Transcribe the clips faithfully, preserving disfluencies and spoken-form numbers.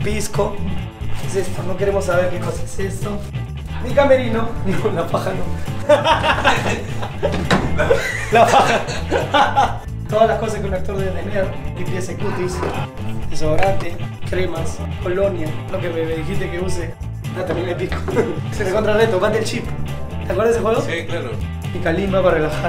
pisco. ¿Qué es esto? No queremos saber qué cosa es esto. Mi camerino. No, la paja no. La paja. Todas las cosas que un actor debe tener. Limpieza de cutis, desodorante, cremas, colonia. Lo que me, me dijiste que use. Ah, también le pico. Se me contra reto, bate el chip. ¿Te acuerdas de ese juego? Sí, claro. Y Kalimba para relajar.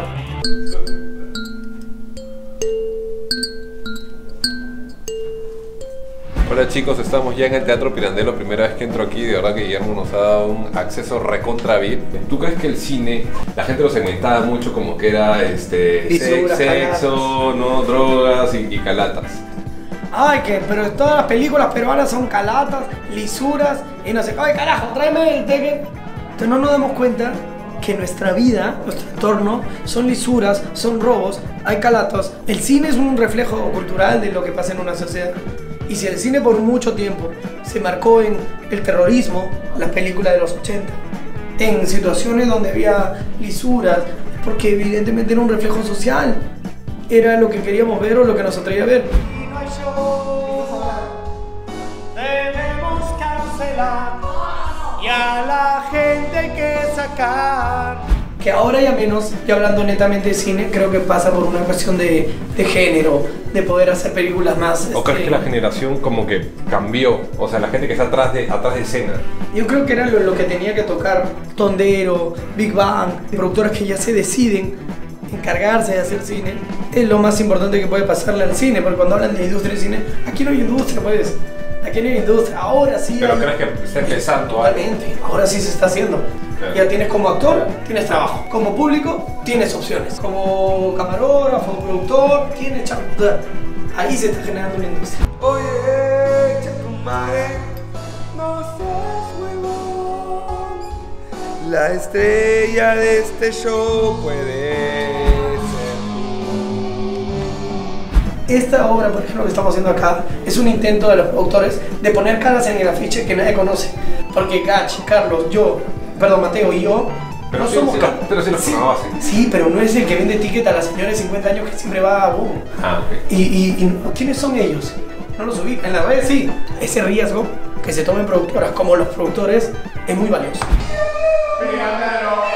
Hola chicos, estamos ya en el Teatro Pirandello, primera vez que entro aquí, de verdad que Guillermo nos ha dado un acceso recontra V I P. ¿Tú crees que el cine, la gente lo segmentaba mucho como que era este, Lisuras, sexo, ¿no? Drogas y, y calatas? Ay, que, pero todas las películas peruanas son calatas, lisuras y no sé, ay carajo, tráeme el teque. Entonces no nos damos cuenta que nuestra vida, nuestro entorno, son lisuras, son robos, hay calatos. El cine es un reflejo cultural de lo que pasa en una sociedad. Y si el cine por mucho tiempo se marcó en el terrorismo, las películas de los ochenta, en situaciones donde había lisuras, porque evidentemente era un reflejo social, era lo que queríamos ver o lo que nos atraía a ver. Y no hay show, debemos cancelar y a la gente hay que sacar. Que ahora ya menos, y hablando netamente de cine, creo que pasa por una cuestión de, de género, de poder hacer películas más... ¿O crees este, que la generación como que cambió? O sea, la gente que está atrás de, atrás de escena. Yo creo que era lo, lo que tenía que tocar Tondero, Big Bang, productoras que ya se deciden encargarse de hacer cine. Es lo más importante que puede pasarle al cine, porque cuando hablan de industria de cine, aquí no hay industria, pues. Aquí no hay industria, ahora sí. ¿Pero hay... crees que está empezando? Totalmente, ahora sí se está haciendo. Claro. Ya tienes como actor, tienes trabajo. Como público, tienes opciones. Como camarógrafo, productor, tienes chamba. Ahí se está generando una industria. Oye, echa tu madre, no seas huevón. La estrella de este show puede ser tú. Esta obra, por ejemplo, que estamos haciendo acá, es un intento de los productores de poner caras en el afiche que nadie conoce. Porque Gach, Carlos, yo, perdón, Mateo y yo, Pero no sí, somos sí, ca- pero sí los sí, conocen. sí, pero no es el que vende ticket a la señora de cincuenta años que siempre va a boom. Ah, ok. Y, y, y ¿quiénes son ellos? No los subí. En las redes sí. Ese riesgo que se tomen productoras como los productores es muy valioso. Pirandello.